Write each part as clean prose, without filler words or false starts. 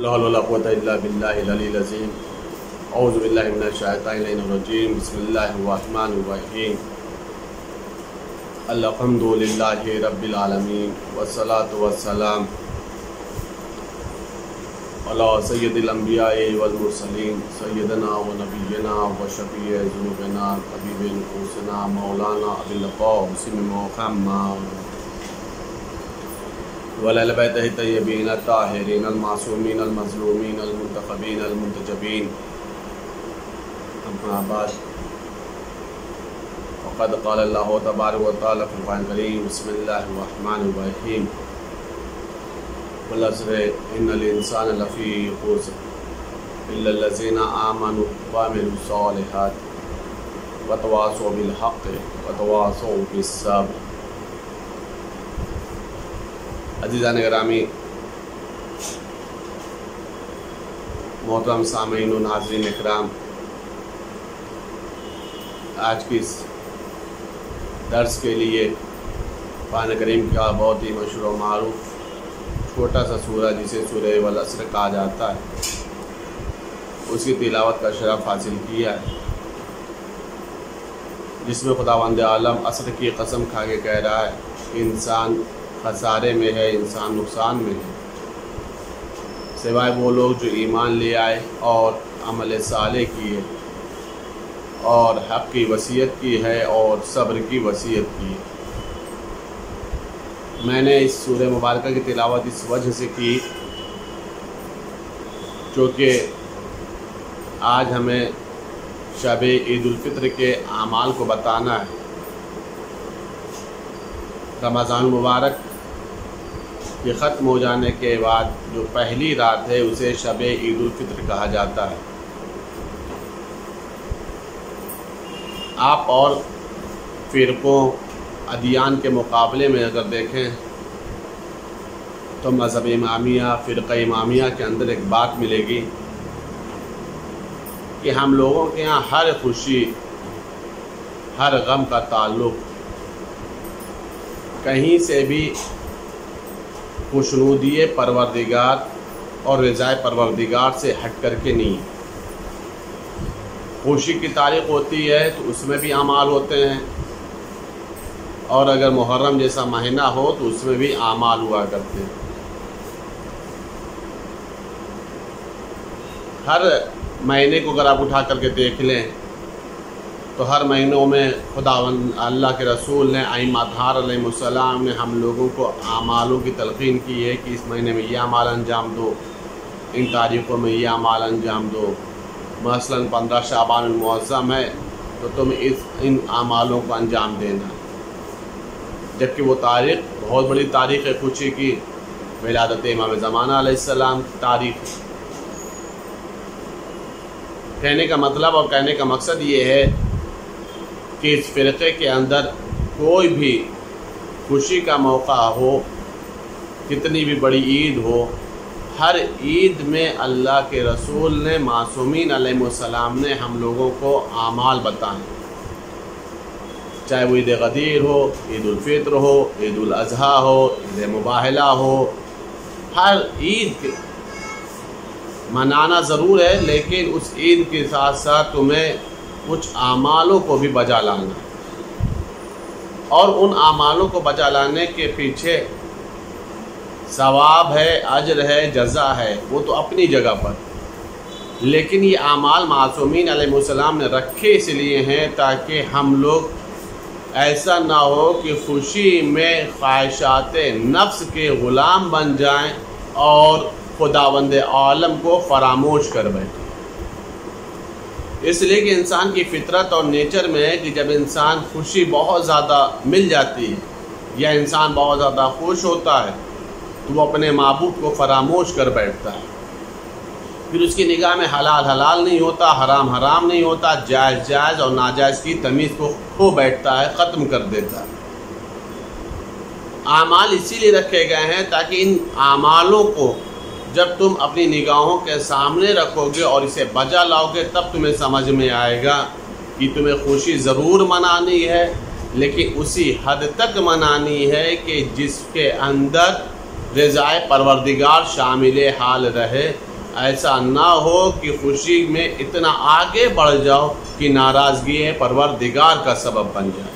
لا حول ولا قوة إلا بالله العلي العظيم أعوذ بالله من الشيطان الرجيم بسم الله الرحمن الرحيم الحمد لله رب العالمين والصلاة والسلام على سيد الأنبياء والمرسلين سيدنا ونبينا وشفيع ذنوبنا حبيب نفوسنا مولانا أبي القاسم محمد وعلى بیتہ الطیبین الطاہرین المعصومین المظلومین المنتخبین المنتجبین اما بعد وقد قال اللہ تبارک و تعالی فی القرآن الکریم بسم اللہ الرحمن الرحیم والعصر ان الانسان لفی خسر الا الذین آمنوا وعملوا الصالحات وتواصوا بالحق وتواصوا بالصبر۔ عزیزان گرامی، محترم سامعین و ناظرین اکرام، آج کی اس درس کے لیے قرآن کریم کا بہت ہی مشہور و معروف چھوٹا سا سورہ جسے سورہ والعصر کہا جاتا ہے، اس کی تلاوت کا شرف حاصل کیا ہے، جس میں خداوند عالم عصر کی قسم کھا کے کہہ رہا ہے کہ انسان خسارے میں ہے، انسان نقصان میں ہے، سوائے وہ لوگ جو ایمان لے آئے اور عمل صالح کیے اور حق کی وصیت کی ہے اور صبر کی وصیت کی ہے۔ میں نے اس سورہ مبارکہ کی تلاوت اس وجہ سے کی چونکہ آج ہمیں شب عید الفطر کے اعمال کو بتانا ہے۔ رمضان مبارک کے ختم ہو جانے کے بعد جو پہلی رات ہے اسے شب عید الفطر کہا جاتا ہے۔ آپ اور فرقوں ادیان کے مقابلے میں اگر دیکھیں تو مذہب امامیہ فرقہ امامیہ کے اندر ایک بات ملے گی کہ ہم لوگوں کے ہاں ہر خوشی ہر غم کا تعلق کہیں سے بھی خوشنودی پروردگار اور رضائے پروردگار سے ہٹ کر کے نہیں۔ خوشی کی تاریخ ہوتی ہے تو اس میں بھی اعمال ہوتے ہیں، اور اگر محرم جیسا مہینہ ہو تو اس میں بھی اعمال ہوا کرتے ہیں۔ ہر مہینے کو اگر آپ اٹھا کر کے دیکھ لیں تو ہر مہینوں میں خداوند اللہ کے رسول نے ائمہ اطہار علیہ السلام نے ہم لوگوں کو اعمالوں کی تلقین کی ہے کہ اس مہینے میں یہ اعمال انجام دو، ان تاریخوں میں یہ اعمال انجام دو۔ مثلا 15 شعبان المعظم ہے تو تم ان اعمالوں کو انجام دینا، جبکہ وہ تاریخ بہت بڑی تاریخ ہے خوشی کی، ولادت امام زمانہ علیہ السلام کی تاریخ۔ کہنے کا مطلب اور کہنے کا مقصد یہ ہے کہ اس فرقے کے اندر کوئی بھی خوشی کا موقع ہو، کتنی بھی بڑی عید ہو، ہر عید میں اللہ کے رسول نے معصومین علیہ السلام نے ہم لوگوں کو اعمال بتائیں، چاہے وہ عید غدیر ہو، عید الفطر ہو، عید الاضحیٰ ہو، عید مباہلہ ہو۔ ہر عید منانا ضرور ہے، لیکن اس عید کے ساتھ ساتھ تمہیں کچھ اعمالوں کو بھی بجا لانا، اور ان اعمالوں کو بجا لانے کے پیچھے ثواب ہے، اجر ہے، جزا ہے، وہ تو اپنی جگہ پر، لیکن یہ اعمال معصومین علیہ السلام نے رکھے اس لیے ہیں تاکہ ہم لوگ ایسا نہ ہو کہ خوشی میں خواہشات نفس کے غلام بن جائیں اور خداوند عالم کو فراموش کر بیٹھیں۔ اس لیے کہ انسان کی فطرت اور نیچر میں ہے کہ جب انسان خوشی بہت زیادہ مل جاتی ہے یا انسان بہت زیادہ خوش ہوتا ہے تو وہ اپنے معبود کو فراموش کر بیٹھتا ہے، پھر اس کی نگاہ میں حلال حلال نہیں ہوتا، حرام حرام نہیں ہوتا، جائز جائز اور ناجائز کی تمیز کو کھو بیٹھتا ہے، ختم کر دیتا ہے۔ اعمال اسی لیے رکھے گئے ہیں تاکہ ان اعمالوں کو جب تم اپنی نگاہوں کے سامنے رکھو گے اور اسے بجا لاؤ گے تب تمہیں سمجھ میں آئے گا کہ تمہیں خوشی ضرور منانی ہے، لیکن اسی حد تک منانی ہے کہ جس کے اندر رضائے پروردگار شامل حال رہے، ایسا نہ ہو کہ خوشی میں اتنا آگے بڑھ جاؤ کہ ناراضگی پروردگار کا سبب بن جائے۔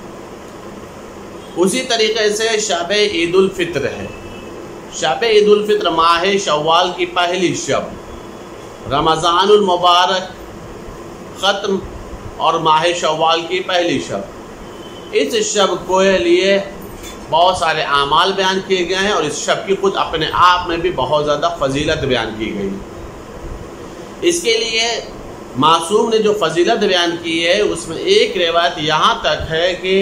اسی طریقے سے شب عید الفطر ہے۔ شب عید الفطر ماہ شوال کی پہلی شب، رمضان المبارک ختم اور ماہ شوال کی پہلی شب، اس شب کو لیے بہت سارے اعمال بیان کیے گئے ہیں، اور اس شب کی خود اپنے آپ میں بھی بہت زیادہ فضیلت بیان کی گئی۔ اس کے لیے معصوم نے جو فضیلت بیان کی ہے اس میں ایک روایت یہاں تک ہے کہ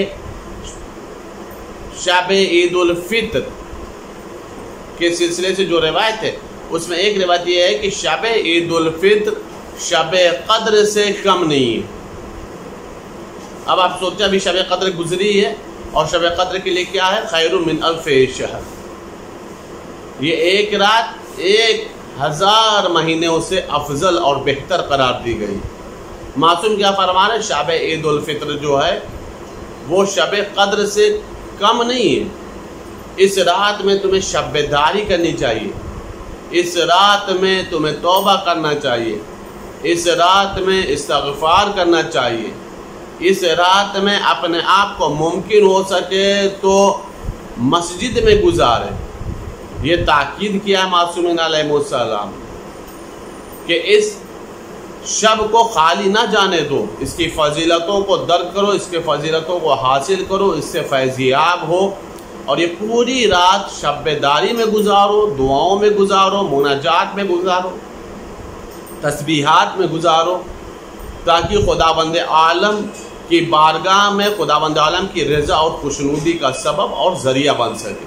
شب عید الفطر کے سلسلے سے جو روایت ہے اس میں ایک روایت یہ ہے کہ شب عید الفطر شب قدر سے کم نہیں ہے۔ اب آپ سوچیں ابھی شب قدر گزری ہے، اور شب قدر کے لیے کیا ہے؟ خیر من الف شہر، یہ ایک رات 1000 مہینوں سے افضل اور بہتر قرار دی گئی۔ معصوم کیا فرما رہے ہیں؟ شب عید الفطر جو ہے وہ شب قدر سے کم نہیں ہے۔ اس رات میں تمہیں شب داری کرنی چاہیے، اس رات میں تمہیں توبہ کرنا چاہیے، اس رات میں استغفار کرنا چاہیے، اس رات میں اپنے آپ کو ممکن ہو سکے تو مسجد میں گزارے۔ یہ تاکید کیا ہے معصومین علیہ السلام کہ اس شب کو خالی نہ جانے دو، اس کی فضیلتوں کو درک کرو، اس کے فضیلتوں کو حاصل کرو، اس سے فیضیاب ہو، اور یہ پوری رات شب داری میں گزارو، دعاؤں میں گزارو، مناجات میں گزارو، تسبیحات میں گزارو، تاکہ خداوند عالم کی بارگاہ میں خداوند عالم کی رضا اور خوشنودی کا سبب اور ذریعہ بن سکے۔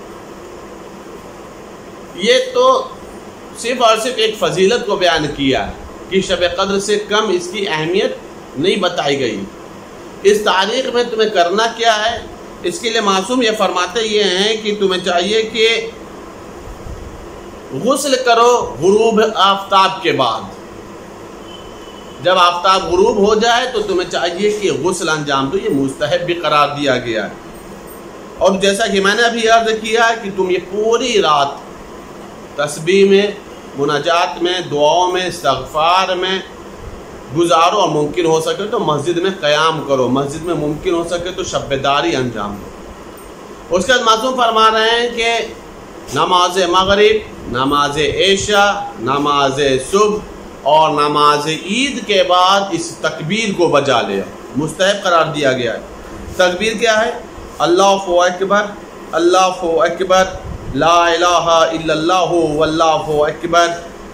یہ تو صرف اور صرف ایک فضیلت کو بیان کیا ہے کہ شب قدر سے کم اس کی اہمیت نہیں بتائی گئی۔ اس تاریخ میں تمہیں کرنا کیا ہے؟ اس کے لیے معصوم یہ فرماتے یہ ہیں کہ تمہیں چاہیے کہ غسل کرو غروب آفتاب کے بعد۔ جب آفتاب غروب ہو جائے تو تمہیں چاہیے کہ غسل انجام دو، یہ مستحب بھی قرار دیا گیا ہے۔ اور جیسا کہ میں نے ابھی عرض کیا کہ تم یہ پوری رات تسبیح میں، مناجات میں، دعاؤں میں، استغفار میں گزارو، اور ممکن ہو سکے تو مسجد میں قیام کرو، مسجد میں ممکن ہو سکے تو شب داری انجام دو۔ اس کے بعد معصوم فرما رہے ہیں کہ نماز مغرب، نماز عشاء، نماز صبح اور نماز عید کے بعد اس تکبیر کو بجا لیا، مستحب قرار دیا گیا ہے۔ تکبیر کیا ہے؟ اللہ اکبر، اللہ اکبر، لا الہ الا اللہ واللہ اکبر،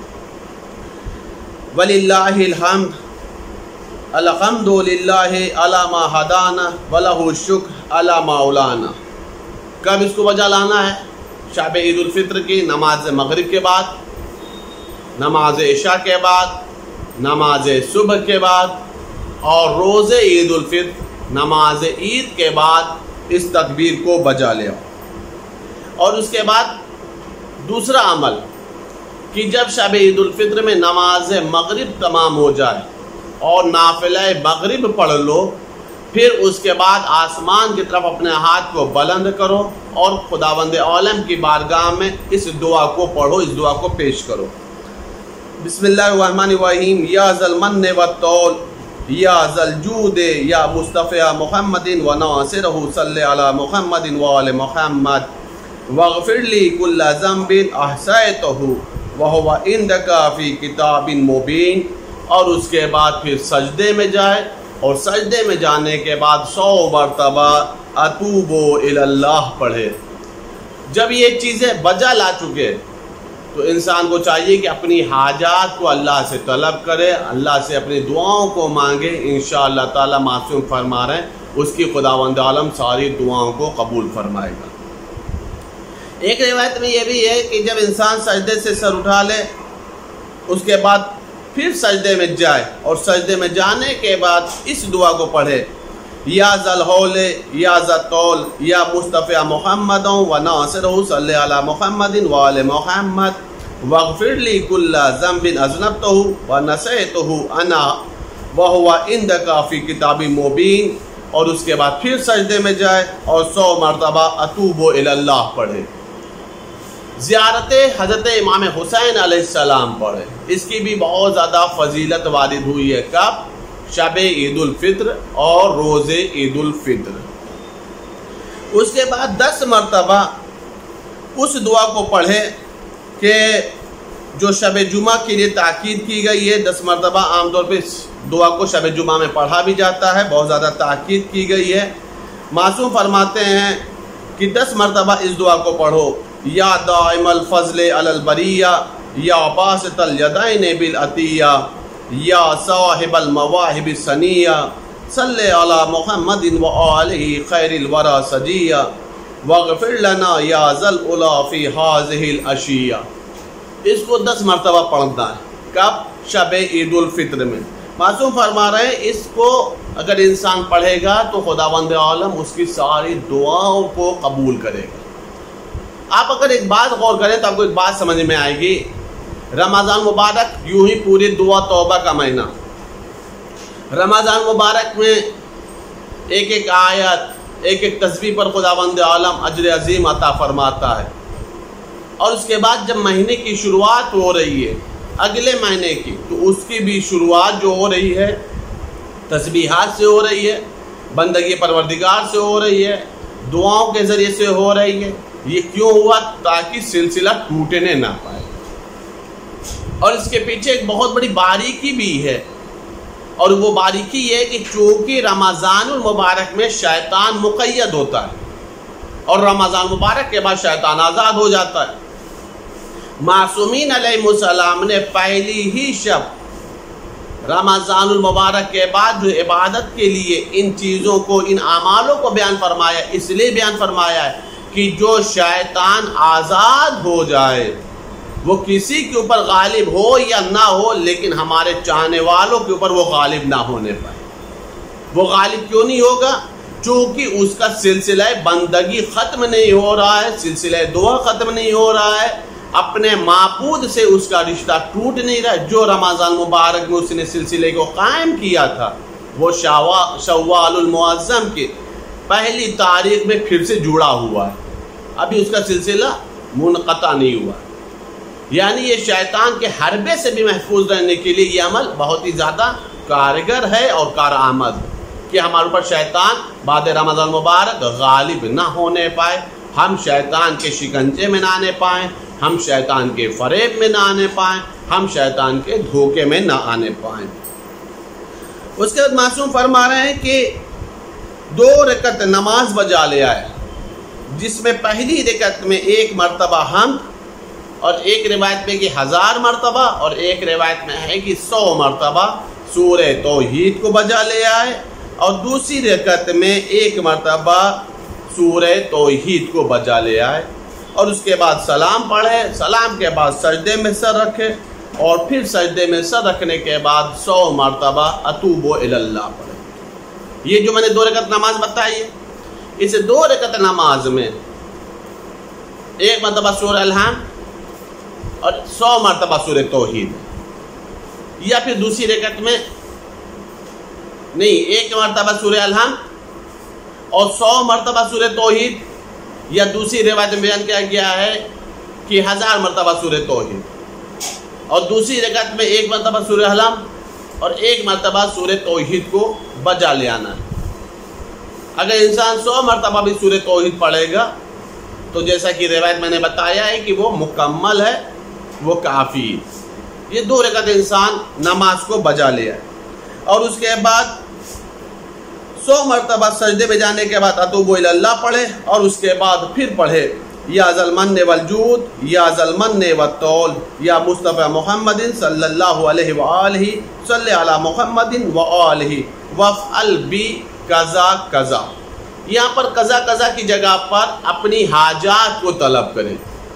وللہ الحمد، الحمد للہ علی ما ہدانا ولہ الشکر علی ما اولانا۔ کب اس کو بجا لانا ہے؟ شب عید الفطر کی نماز مغرب کے بعد، نماز عشاء کے بعد، نماز صبح کے بعد، اور روز عید الفطر نماز عید کے بعد اس تکبیر کو بجا لیا۔ اور اس کے بعد دوسرا عمل کہ جب شب عید الفطر میں نماز مغرب تمام ہو جائے اور نافلہ مغرب پڑھ لو، پھر اس کے بعد آسمان کی طرف اپنے ہاتھ کو بلند کرو اور خداوند عالم کی بارگاہ میں اس دعا کو پڑھو، اس دعا کو پیش کرو۔ بسم اللہ الرحمن الرحیم، یا ذا المن والطول، یا ذا الجود، یا مصطفی محمد و ناصرہ، صلی علی محمد و آل محمد، واغفر لی کل ذنب احصیتہ وہو عندک فی کتاب مبین۔ اور اس کے بعد پھر سجدے میں جائے، اور سجدے میں جانے کے بعد 100 مرتبہ اتوب الی اللہ پڑھے۔ جب یہ چیزیں بجا لا چکے تو انسان کو چاہیے کہ اپنی حاجات کو اللہ سے طلب کرے، اللہ سے اپنی دعاؤں کو مانگے۔ انشاءاللہ تعالی معصوم فرما رہے ہیں اس کی خداوند عالم ساری دعاؤں کو قبول فرمائے گا۔ ایک روایت میں یہ بھی ہے کہ جب انسان سجدے سے سر اٹھا لے اس کے بعد پھر سجدے میں جائے، اور سجدے میں جانے کے بعد اس دعا کو پڑھے، یا ذا الحول، یا ذا الطول، یا مصطفی محمد و ناصرہ، صلی علی محمد و آل محمد، واغفر لی کل ذنب اذنبتہ و نسیتہ انا وہو عندک فی کتاب مبین۔ اور اس کے بعد پھر سجدے میں جائے اور 100 مرتبہ اتوب الی اللہ پڑھے۔ زیارت حضرت امام حسین علیہ السلام پڑھے، اس کی بھی بہت زیادہ فضیلت وارد ہوئی ہے۔ کب؟ شب عید الفطر اور روز عید الفطر۔ اس کے بعد 10 مرتبہ اس دعا کو پڑھے کہ جو شب جمعہ کے لیے تاکید کی گئی ہے۔ 10 مرتبہ عام طور پہ دعا کو شب جمعہ میں پڑھا بھی جاتا ہے، بہت زیادہ تاکید کی گئی ہے۔ معصوم فرماتے ہیں کہ 10 مرتبہ اس دعا کو پڑھو، یا دائم الفضل علی البریہ، یا باسط الیدین بالعطیہ، یا صاحب المواہب السنیہ، صلی علی محمد وآلہ خیر الورى سجیہ، واغفر لنا یا ذا العلا فی ہذہ العشیہ۔ اس کو 10 مرتبہ پڑھنا ہے۔ کب؟ شب عید الفطر میں۔ معصوم فرما رہے ہیں اس کو اگر انسان پڑھے گا تو خداوند عالم اس کی ساری دعاؤں کو قبول کرے گا۔ آپ اگر ایک بات غور کریں تو آپ کو ایک بات سمجھ میں آئے گی۔ رمضان مبارک یوں ہی پوری دعا توبہ کا مہینہ، رمضان مبارک میں ایک ایک آیت، ایک ایک تسبیح پر خداوند عالم اجر عظیم عطا فرماتا ہے۔ اور اس کے بعد جب مہینے کی شروعات ہو رہی ہے اگلے مہینے کی، تو اس کی بھی شروعات جو ہو رہی ہے تسبیحات سے ہو رہی ہے، بندگی پروردگار سے ہو رہی ہے، دعاؤں کے ذریعے سے ہو رہی ہے۔ یہ کیوں ہوا؟ تاکہ سلسلہ ٹوٹنے نہ پائے۔ اور اس کے پیچھے ایک بہت بڑی باریکی بھی ہے، اور وہ باریکی یہ ہے کہ چونکہ رمضان المبارک میں شیطان مقید ہوتا ہے اور رمضان مبارک کے بعد شیطان آزاد ہو جاتا ہے۔ معصومین علیہ السلام نے پہلی ہی شب رمضان المبارک کے بعد جو عبادت کے لیے ان چیزوں کو، ان اعمالوں کو بیان فرمایا، اس لیے بیان فرمایا ہے کہ جو شیطان آزاد ہو جائے، وہ کسی کے اوپر غالب ہو یا نہ ہو، لیکن ہمارے چاہنے والوں کے اوپر وہ غالب نہ ہونے پائے۔ وہ غالب کیوں نہیں ہوگا؟ چونکہ اس کا سلسلہ بندگی ختم نہیں ہو رہا ہے، سلسلہ دعا ختم نہیں ہو رہا ہے، اپنے معبود سے اس کا رشتہ ٹوٹ نہیں رہا ہے۔ جو رمضان مبارک میں اس نے سلسلے کو قائم کیا تھا، وہ شوال المعظم کے پہلی تاریخ میں پھر سے جڑا ہوا ہے، ابھی اس کا سلسلہ منقطع نہیں ہوا۔ یعنی یہ شیطان کے حربے سے بھی محفوظ رہنے کے لیے یہ عمل بہت ہی زیادہ کارگر ہے اور کارآمد ہے کہ ہمارے اوپر شیطان بعد رمضان مبارک غالب نہ ہونے پائے، ہم شیطان کے شکنجے میں نہ آنے پائیں، ہم شیطان کے فریب میں نہ آنے پائیں، ہم شیطان کے دھوکے میں نہ آنے پائیں۔ اس کے بعد معصوم فرما رہے ہیں کہ 2 رکعت نماز بجا لے آئے، جس میں پہلی رکعت میں 1 مرتبہ حمد، اور ایک روایت میں کہ 1000 مرتبہ، اور ایک روایت میں ہے کہ 100 مرتبہ سورہ توحید کو بجا لے آئے، اور دوسری رکعت میں 1 مرتبہ سورہ توحید کو بجا لے آئے، اور اس کے بعد سلام پڑھے، سلام کے بعد سجدے میں سر رکھے، اور پھر سجدے میں سر رکھنے کے بعد 100 مرتبہ اتوب الی اللہ پڑھے۔ یہ جو میں نے 2 رکعت نماز بتائی ہے، اس 2 رکعت نماز میں 1 مرتبہ سورہ الحمد اور 100 مرتبہ سورہ توحید، یا پھر دوسری رکعت میں نہیں 1 مرتبہ سورہ الحمد اور 100 مرتبہ سورہ توحید، یا دوسری روایت میں بیان کیا گیا ہے کہ 1000 مرتبہ سورہ توحید، اور دوسری رکعت میں 1 مرتبہ سورہ الحمد اور 1 مرتبہ سورہ توحید کو بجا لے آنا ہے۔ اگر انسان 100 مرتبہ بھی سورہ توحید پڑھے گا تو جیسا کہ روایت میں نے بتایا ہے کہ وہ مکمل ہے، وہ کافی۔ یہ 2 رکعت انسان نماز کو بجا لے آئے، اور اس کے بعد 100 مرتبہ سجدے میں جانے کے بعد اتوب الی اللہ پڑھے، اور اس کے بعد پھر پڑھے یا ذا المن والجود، یا ذا المن والطول، یا مصطفی محمد صلی اللہ علیہ وآلہ، صلی علی محمد وآلہ، وافعل بی کذا کذا۔ یہاں پر کذا کذا کی جگہ پر اپنی حاجات کو طلب کریں۔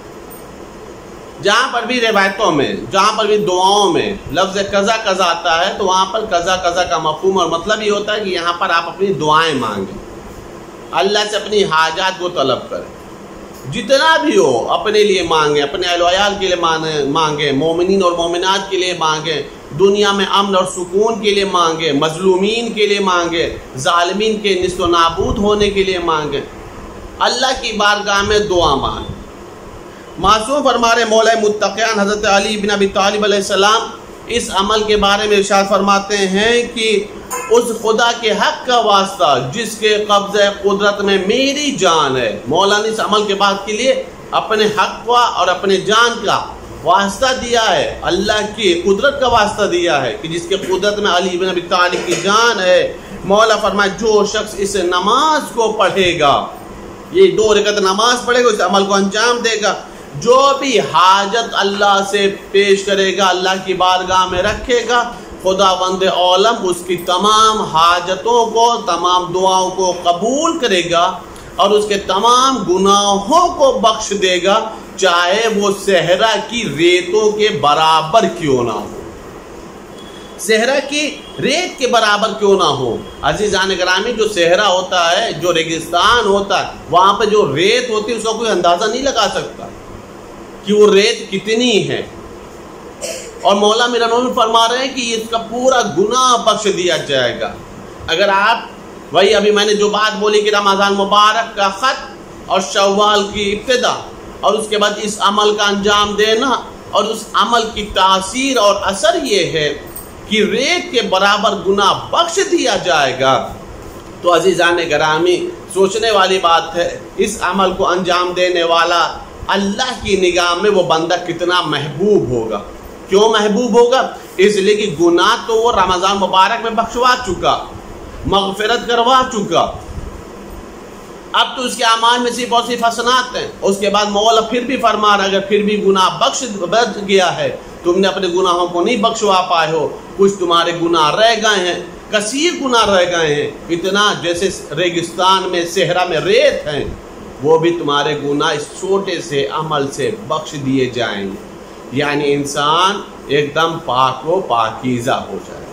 جہاں پر بھی روایتوں میں، جہاں پر بھی دعاؤں میں لفظ کذا کذا آتا ہے تو وہاں پر کذا کذا کا مفہوم اور مطلب یہ ہوتا ہے کہ یہاں پر آپ اپنی دعائیں مانگیں، اللہ سے اپنی حاجات کو طلب کریں، جتنا بھی ہو اپنے لیے مانگیں، اپنے اہل و عیال کے لیے مانگیں، مومنین اور مومنات کے لیے مانگیں، دنیا میں امن اور سکون کے لیے مانگیں، مظلومین کے لیے مانگیں، ظالمین کے نیست و نابود ہونے کے لیے مانگیں، اللہ کی بارگاہ میں دعا مانگیں۔ معصوم فرما رہے مولا متقیان حضرت علی بن ابی طالب علیہ السلام اس عمل کے بارے میں ارشاد فرماتے ہیں کہ اس خدا کے حق کا واسطہ جس کے قبضہ قدرت میں میری جان ہے. مولا نے اس عمل کے بعد کے لیے اپنے حق کا اور اپنے جان کا واسطہ دیا ہے، اللہ کی قدرت کا واسطہ دیا ہے کہ جس کے قدرت میں علی بن ابی طالب کی جان ہے. مولا فرمائے جو شخص اس نماز کو پڑھے گا، یہ 2 رکعت نماز پڑھے گا، اس عمل کو انجام دے گا، جو بھی حاجت اللہ سے پیش کرے گا، اللہ کی بارگاہ میں رکھے گا، خداوند عالم اس کی تمام حاجتوں کو، تمام دعاؤں کو قبول کرے گا اور اس کے تمام گناہوں کو بخش دے گا، چاہے وہ صحرا کی ریتوں کے برابر کیوں نہ ہو، صحرا کی ریت کے برابر کیوں نہ ہو. عزیزان گرامی، جو صحرا ہوتا ہے، جو ریگستان ہوتا ہے، وہاں پہ جو ریت ہوتی ہے اس کا کوئی اندازہ نہیں لگا سکتا کہ وہ ریت کتنی ہے. اور مولا میرا نور فرما رہے ہیں کہ اس کا پورا گناہ بخش دیا جائے گا. اگر آپ وہی ابھی میں نے جو بات بولی کہ رمضان مبارک کا خط اور شوال کی ابتدا اور اس کے بعد اس عمل کا انجام دینا اور اس عمل کی تاثیر اور اثر یہ ہے کہ ریت کے برابر گناہ بخش دیا جائے گا. تو عزیزان گرامی، سوچنے والی بات ہے اس عمل کو انجام دینے والا اللہ کی نگاہ میں وہ بندہ کتنا محبوب ہوگا. کیوں محبوب ہوگا؟ اس لیے کہ گناہ تو وہ رمضان مبارک میں بخشوا چکا، مغفرت کروا چکا، اب تو اس کے اعمال میں صرف اور صرف حسنات ہیں. اس کے بعد مولا پھر بھی فرما رہا ہے اگر پھر بھی گناہ بخش گیا ہے، تم نے اپنے گناہوں کو نہیں بخشوا پائے ہو، کچھ تمہارے گناہ رہ گئے ہیں، کثیر گناہ رہ گئے ہیں، اتنا جیسے ریگستان میں صحرا میں ریت ہیں، وہ بھی تمہارے گناہ اس چھوٹے سے عمل سے بخش دیے جائیں گے. یعنی انسان ایک دم پاک و پاکیزہ ہو جائے،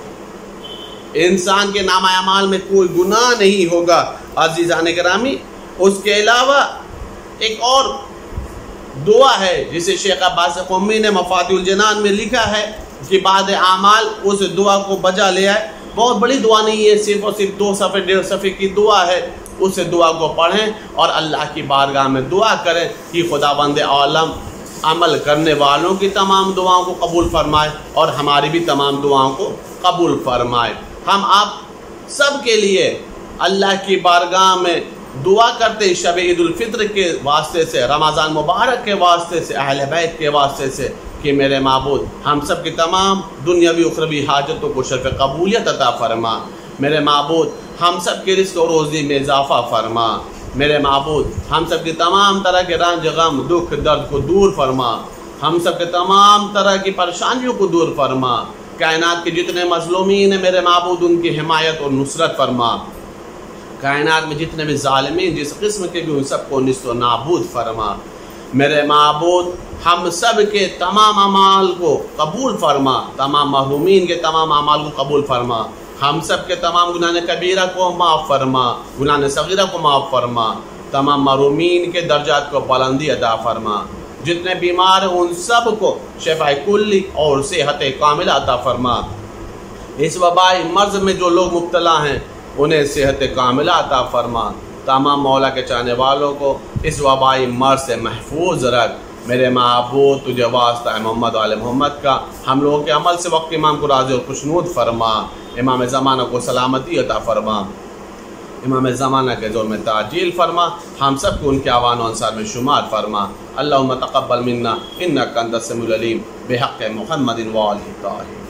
انسان کے نامہ اعمال میں کوئی گناہ نہیں ہوگا. عزیزان گرامی، اس کے علاوہ ایک اور دعا ہے جسے شیخ عباس قمی نے مفاتیح الجنان میں لکھا ہے کہ بعد اعمال اس دعا کو بجا لے آئے. بہت بڑی دعا نہیں ہے، صرف اور صرف 2 صفحے 1.5 صفحے کی دعا ہے. اس دعا کو پڑھیں اور اللہ کی بارگاہ میں دعا کریں کہ خداوند عالم عمل کرنے والوں کی تمام دعاؤں کو قبول فرمائے اور ہماری بھی تمام دعاؤں کو قبول فرمائے. ہم آپ سب کے لیے اللہ کی بارگاہ میں دعا کرتے شب عید الفطر کے واسطے سے، رمضان مبارک کے واسطے سے، اہل بیت کے واسطے سے کہ میرے معبود ہم سب کی تمام دنیاوی اخروی حاجتوں کو شرف قبولیت عطا فرما. میرے معبود ہم سب کے رزق و روزی میں اضافہ فرما. میرے معبود ہم سب کی تمام طرح کے رنج غم دکھ درد کو دور فرما. ہم سب کے تمام طرح کی پریشانیوں کو دور فرما. کائنات کے جتنے مظلومین ہیں میرے معبود ان کی حمایت اور نصرت فرما. کائنات میں جتنے بھی ظالمین جس قسم کے بھی ان سب کو نیست و نابود فرما. میرے معبود ہم سب کے تمام اعمال کو قبول فرما، تمام محرومین کے تمام اعمال کو قبول فرما. ہم سب کے تمام گناہ کبیرہ کو معاف فرما، گناہ صغیرہ کو معاف فرما. تمام محرومین کے درجات کو بلندی عطا فرما. جتنے بیمار ہیں ان سب کو شفا کلی اور صحت کاملہ عطا فرما. اس وبائی مرض میں جو لوگ مبتلا ہیں انہیں صحت کاملہ عطا فرما. تمام مولا کے چاہنے والوں کو اس وبائی مرض سے محفوظ رکھ. میرے معبود تجھے واسطہ ہے محمد و آل محمد کا، ہم لوگوں کے عمل سے وقت امام کو راضی اور خوشنود فرما. امام زمانہ کو سلامتی عطا فرما. امام زمانہ کے زور میں تعجیل فرما. ہم سب کو ان کے اعوان و انصار میں شمار فرما. اللہم تقبل منا انک انت السمیع العلیم بحق محمد و آلہ الطاہرین.